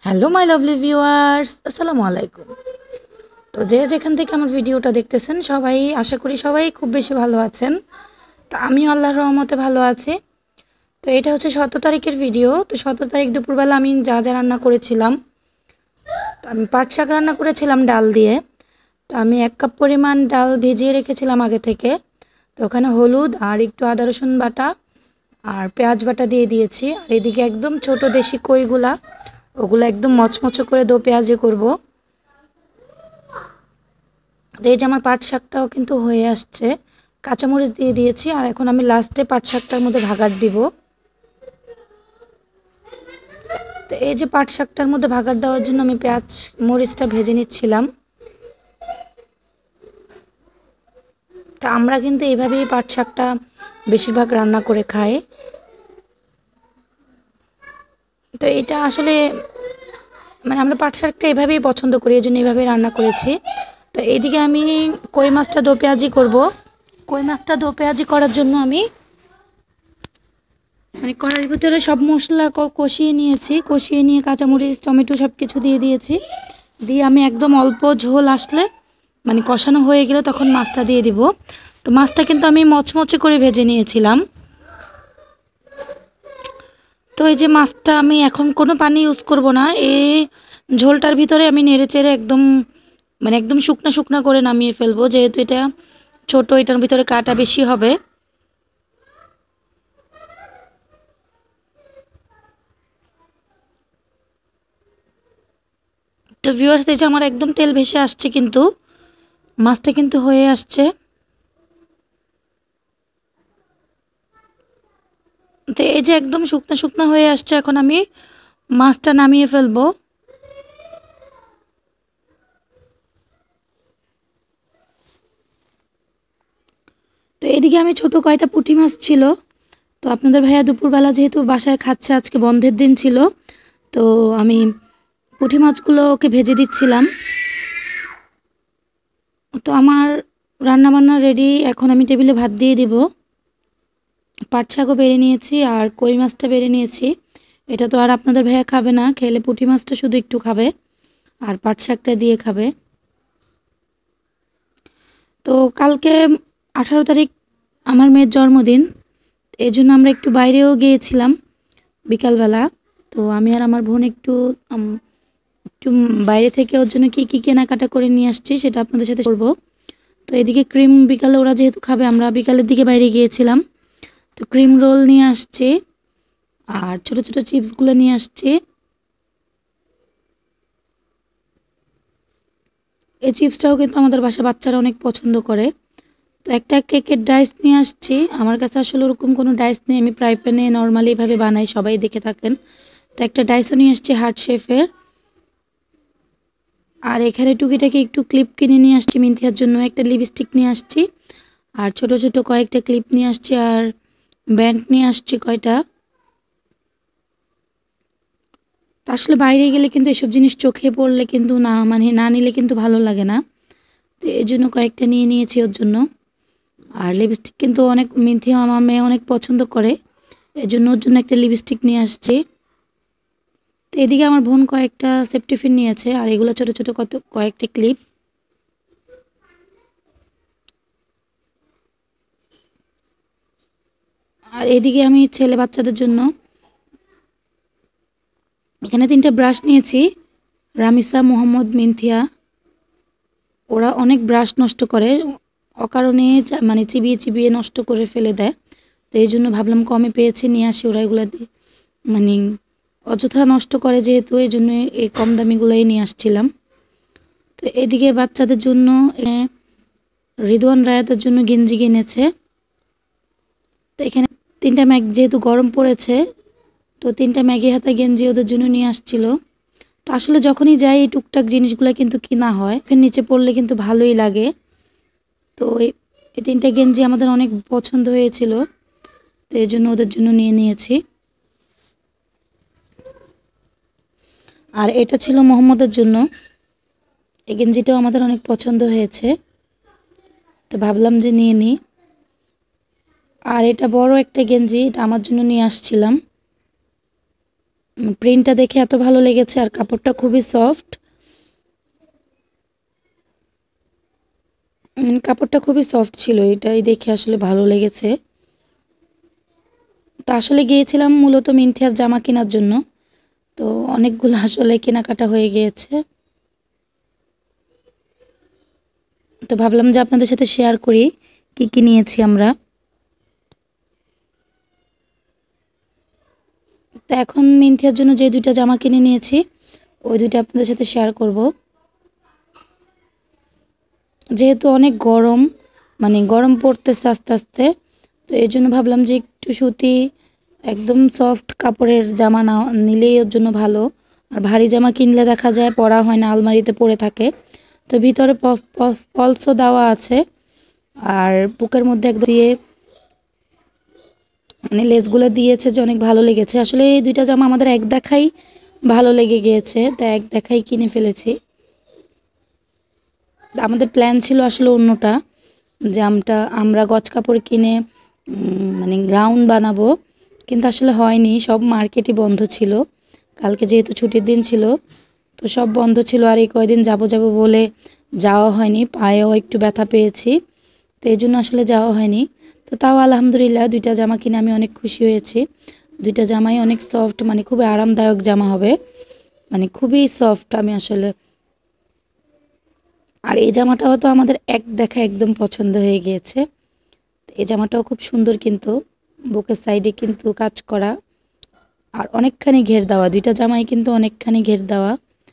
Hello my lovely viewers, আসসালামু আলাইকুম। তো যে যেখান থেকে আমার ভিডিওটা দেখতেছেন সবাই আশা করি সবাই খুব বেশি ভালো আছেন। তো আমিও আল্লাহর রহমতে ভালো আছি। তো এটা হচ্ছে 17 তারিখের ভিডিও। তো 17 তারিখ দুপুরবেলা আমি যা যা রান্না করেছিলাম, তো আমি পাট শাক রান্না করেছিলাম ডাল দিয়ে। তো আমি 1 কাপ পরিমাণ ডাল ভিজিয়ে রেখেছিলাম আগে থেকে। তো ওখানে হলুদ আর একটু আদা রসুন বাটা আর পেঁয়াজ বাটা দিয়ে দিয়েছি। আর এদিকে একদম ছোট দেশি কইগুলা, ওগুলো একদম মচমচো করে দো পেঁয়াজে করব। তো এই যে আমার পাট শাকটাও কিন্তু হয়ে আসছে, কাঁচামরিচ দিয়ে দিয়েছি। আর এখন আমি লাস্টে পাট শাকটার মধ্যে ভাগার দিব। তো এই যে পাট শাকটার মধ্যে ভাগার দেওয়ার জন্য আমি পেঁয়াজ মরিচটা ভেজে নিচ্ছিলাম। তা আমরা কিন্তু এইভাবেই পাট শাকটা বেশিরভাগ রান্না করে খাই। তো এটা আসলে আমরা পাট শাকটা এভাবেই পছন্দ করি, এই জন্য এইভাবেই রান্না করেছি। তো এইদিকে আমি কই মাছটা দো পেঁয়াজি করব। কই মাছটা দো পেঁয়াজি করার জন্য আমি কড়াইয়ের ভিতরে সব মশলা কষিয়ে নিয়েছি। কষিয়ে নিয়ে কাঁচামরিচ টমেটো সব কিছু দিয়ে দিয়েছি। দিয়ে আমি একদম অল্প ঝোল আসলে কষানো হয়ে গেলে তখন মাছটা দিয়ে দিব। তো মাছটা কিন্তু আমি মচমচে করে ভেজে নিয়েছিলাম। তো এই যে মাছটা আমি এখন কোনো পানি ইউজ করব না, এই ঝোলটার ভিতরে আমি নেড়ে চেড়ে একদম একদম শুকনা শুকনা করে নামিয়ে ফেলবো, যেহেতু এটা ছোট, এটার ভিতরে কাটা বেশি হবে। তো ভিউয়ার্স, এই যে আমার একদম তেল ভেসে আসছে, কিন্তু মাছটা কিন্তু হয়ে আসছে। তো এই যে একদম শুকনা শুকনা হয়ে আসছে, এখন আমি মাছটা নামিয়ে ফেলবো। তো এদিকে আমি ছোট কয়টা পুঁটি মাছ ছিল, তো আপনাদের ভাইয়া দুপুরবেলা যেহেতু বাসায় খাচ্ছে, আজকে বন্ধের দিন ছিল, তো আমি পুঁটি মাছগুলো ওকে ভেজে দিচ্ছিলাম। তো আমার রান্না বান্না রেডি, এখন আমি টেবিলে ভাত দিয়ে দিব। পাট শাকও বেড়ে নিয়েছি আর কই মাছটা বেড়ে নিয়েছি। এটা তো আর আপনাদের ভাইয়া খাবে না, খেলে পুঁটি মাছটা শুধু একটু খাবে আর পাট শাকটা দিয়ে খাবে। তো কালকে 18 তারিখ আমার মেয়ের জন্মদিন, এই জন্য আমরা একটু বাইরেও গিয়েছিলাম বিকালবেলা। তো আমি আর আমার বোন একটু বাইরে থেকে ওর জন্য কী কী কেনাকাটা করে নিয়ে আসছি সেটা আপনাদের সাথে করব। তো এদিকে ক্রিম বিকালে ওরা যেহেতু খাবে, আমরা বিকালের দিকে বাইরে গিয়েছিলাম। তো ক্রিম রোল নিয়ে আসছি আর ছোট ছোট চিপসগুলো নিয়ে আসছি। এই চিপসটাও কিন্তু আমাদের বাসার বাচ্চারা অনেক পছন্দ করে। তো একটা কেকের ডাইস নিয়ে আসছি। আমার কাছে আসলে ওরকম কোনো ডাইস নেই, আমি ফ্রাই প্যানে নর্মালি এভাবে বানাই, সবাই দেখে থাকেন। তো একটা ডাইসও নিয়ে আসছি হার্ট শেফের। আর এখানে টুকিটাকি একটু ক্লিপ কিনে নিয়ে আসছি মিন্থিয়ার জন্য, একটা লিপস্টিক নিয়ে আসছি আর ছোট ছোট কয়েকটা ক্লিপ নিয়ে আসছি আর ব্যান্ড নিয়ে আসছি কয়টা। তো আসলে বাইরে গেলে কিন্তু এসব জিনিস চোখে পড়লে কিন্তু না নিলে কিন্তু ভালো লাগে না। তো এই জন্য কয়েকটা নিয়ে নিয়েছি ওর জন্য। আর লিপস্টিক কিন্তু অনেক মিন্থিয়া আমার মেয়ে অনেক পছন্দ করে, এই জন্য ওর জন্য একটা লিপস্টিক নিয়ে আসছি। তো এদিকে আমার বোন কয়েকটা সেফটিপিন নিয়েছে আর এগুলো ছোট ছোট কয়েকটা ক্লিপ। আর এদিকে আমি ছেলে বাচ্চাদের জন্য এখানে 3টে ব্রাশ নিয়েছি। রামিসা, মোহাম্মদ, মিন্থিয়া, ওরা অনেক ব্রাশ নষ্ট করে অকারণে, চিবিয়ে চিবিয়ে নষ্ট করে ফেলে দেয়। তো এই জন্য ভাবলাম কমে পেয়েছি নিয়ে আসি, ওরা এগুলো দিয়ে মানে অযথা নষ্ট করে, যেহেতু এই জন্য এই কম দামিগুলোই নিয়ে আসছিলাম। তো এদিকে বাচ্চাদের জন্য রিদওয়ান রায়াতের জন্য গেঞ্জি কিনেছে। তো এখানে 3টা ম্যাগ, যেহেতু গরম পড়েছে, তো 3টা ম্যাগি হাতা গেঞ্জি ওদের জন্য নিয়ে আসছিল। তো আসলে যখনই যাই এই টুকটাক জিনিসগুলো কিন্তু কিনা হয়, এখানে নিচে পড়লে কিন্তু ভালোই লাগে। তো এই 3টা গেঞ্জি আমাদের অনেক পছন্দ হয়েছিল, তো এই জন্য ওদের জন্য নিয়ে নিয়েছি। আর এটা ছিল মোহাম্মদের জন্য, এই গেঞ্জিটাও আমাদের অনেক পছন্দ হয়েছে, তো ভাবলাম যে নিয়ে নিই। আর এটা বড় একটা গেঞ্জি, এটা আমার জন্য নিয়ে আসছিলাম। প্রিন্টটা দেখে এত ভালো লেগেছে, আর কাপড়টা খুবই সফট। কাপড়টা খুবই সফট ছিল, এটাই দেখে আসলে ভালো লেগেছে। তো আসলে গিয়েছিলাম মূলত মিনথিয়ার জামা কেনার জন্য, তো অনেকগুলো আসলে কেনাকাটা হয়ে গিয়েছে। তো ভাবলাম যে আপনাদের সাথে শেয়ার করি কি কি নিয়েছি আমরা। তো এখন মিনথিয়ার জন্য যে দুইটা জামা কিনে নিয়েছি ওই দুইটা আপনাদের সাথে শেয়ার করব। যেহেতু অনেক গরম, মানে গরম পড়তেছে আস্তে আস্তে, তো এই জন্য ভাবলাম যে একটু সুতি একদম সফট কাপড়ের জামা না নিলেই ওর জন্য ভালো। আর ভারী জামা কিনলে দেখা যায় পরা হয় না, আলমারিতে পড়ে থাকে। তো ভিতরে পলসও দেওয়া আছে, আর বুকের মধ্যে একদম দিয়ে মানে লেসগুলো দিয়েছে যে অনেক ভালো লেগেছে। আসলে এই দুইটা জামা আমাদের এক দেখাই ভালো লেগে গিয়েছে, তাই এক দেখাই কিনে ফেলেছি। আমাদের প্ল্যান ছিল আসলে অন্যটা, যে আমরা গজ কাপড় কিনে মানে গ্রাউন্ড বানাবো, কিন্তু আসলে হয়নি, সব মার্কেটই বন্ধ ছিল। কালকে যেহেতু ছুটির দিন ছিল, তো সব বন্ধ ছিল। আর এই কয়দিন যাব বলে যাওয়া হয়নি, পায়েও একটু ব্যথা পেয়েছি, তো এই জন্য আসলে যাওয়া হয়নি। তো তাও আলহামদুলিল্লাহ দুইটা জামা কিনে আমি অনেক খুশি হয়েছি। দুইটা জামাই অনেক সফট, মানে খুবই আরামদায়ক জামা হবে, মানে খুবই সফট। আমি আসলে আর এই জামাটাও তো আমাদের এক দেখা একদম পছন্দ হয়ে গিয়েছে। এই জামাটাও খুব সুন্দর, কিন্তু বুকের সাইডে কিন্তু কাজ করা আর অনেকখানি ঘের দেওয়া, দুইটা জামাই কিন্তু অনেকখানি ঘের দেওয়া।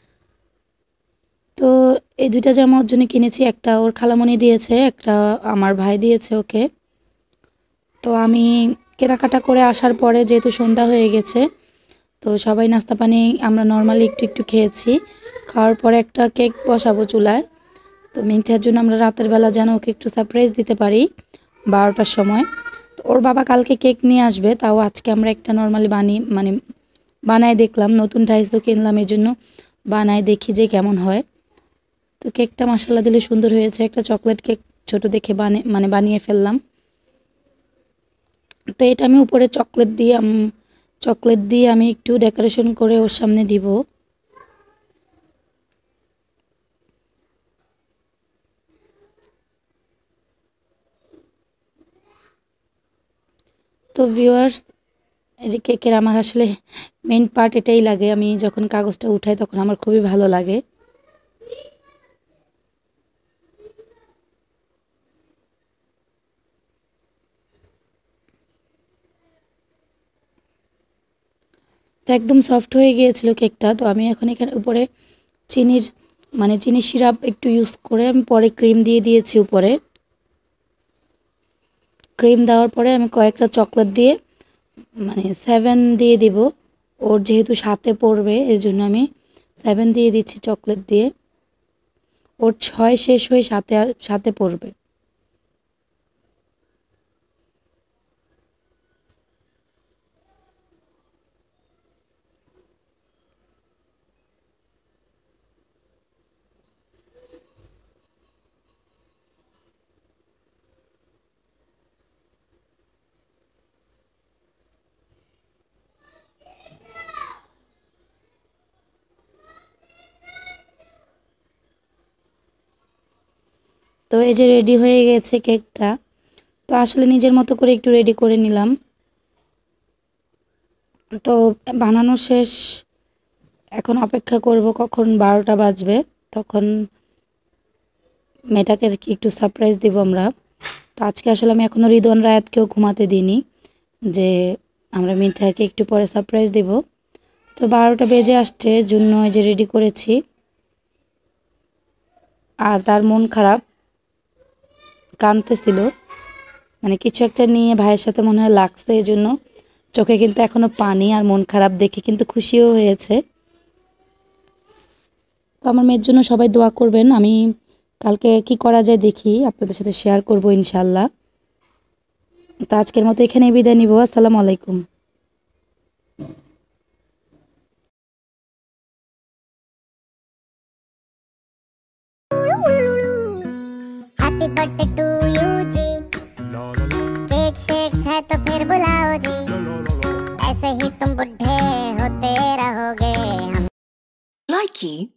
তো এই দুইটা জামা ওর জন্য কিনেছি, একটা ওর খালামণি দিয়েছে, একটা আমার ভাই দিয়েছে ওকে। তো আমি কেনাকাটা করে আসার পরে যেহেতু সন্ধ্যা হয়ে গেছে, তো সবাই নাস্তা পানি আমরা নর্মালি একটু একটু খেয়েছি। খাওয়ার পরে একটা কেক বসাবো চুলায়। তো মিনথিয়ার জন্য আমরা রাতের বেলা যেন ওকে একটু সারপ্রাইজ দিতে পারি 12টার সময়। তো ওর বাবা কালকে কেক নিয়ে আসবে, তাও আজকে আমরা একটা নর্মালি বানায় দেখলাম, নতুন ডাইসও কিনলাম, এই জন্য বানায় দেখি যে কেমন হয়। তো কেকটা মাশাআল্লাহ দিলে সুন্দর হয়েছে, একটা চকলেট কেক ছোট দেখে বানিয়ে ফেললাম। তো এটা আমি উপরে চকলেট দিয়ে আমি একটু ডেকোরেশন করে ওর সামনে দিব। তো ভিউয়ার্স, এই যে কেকের আমার আসলে মেইন পার্ট এটাই লাগে, আমি যখন কাগজটা উঠাই তখন আমার খুবই ভালো লাগে। তো একদম সফট হয়ে গিয়েছিল কেকটা। তো আমি এখন এখানে উপরে চিনির চিনি সিরাপ একটু ইউজ করে আমি পরে ক্রিম দিয়ে দিয়েছি উপরে। ক্রিম দেওয়ার পরে আমি কয়েকটা চকলেট দিয়ে 7 দিয়ে দিব। ওর যেহেতু সাথে পড়বে এই জন্য আমি 7 দিয়ে দিচ্ছি চকলেট দিয়ে। ওর 6 শেষ হয়ে সাথে পড়বে। তো এই যে রেডি হয়ে গেছে কেকটা। তো আসলে নিজের মতো করে একটু রেডি করে নিলাম। তো বানানো শেষ, এখন অপেক্ষা করব কখন 12টা বাজবে, তখন মেয়েটাকে আর কি একটু সারপ্রাইজ দিব আমরা। তো আজকে আসলে আমি এখনও রিদওয়ান রায়াতকেও ঘুমাতে দিইনি, যে আমরা মিনথিয়াকে একটু পরে সারপ্রাইজ দিব। তো 12টা বেজে আসছে, জন্য এই যে রেডি করেছি। আর তার মন খারাপ, কাঁদতেছিল, কিছু একটা নিয়ে ভাইয়ের সাথে মনে হয় লাগছে, এই জন্য চোখে কিন্তু এখনো পানি, আর মন খারাপ দেখে কিন্তু খুশিও হয়েছে। তো আমার মেয়ের জন্য সবাই দোয়া করবেন। আমি কালকে কি করা যায় দেখি, আপনাদের সাথে শেয়ার করব ইনশাল্লাহ। তো আজকের মতো এখানেই বিদায় নিব। আসসালামু আলাইকুম। Happy birthday to you ji, cake shake है तो फिर बुलाओ जी, ऐसे ही तुम बुढ़े होते key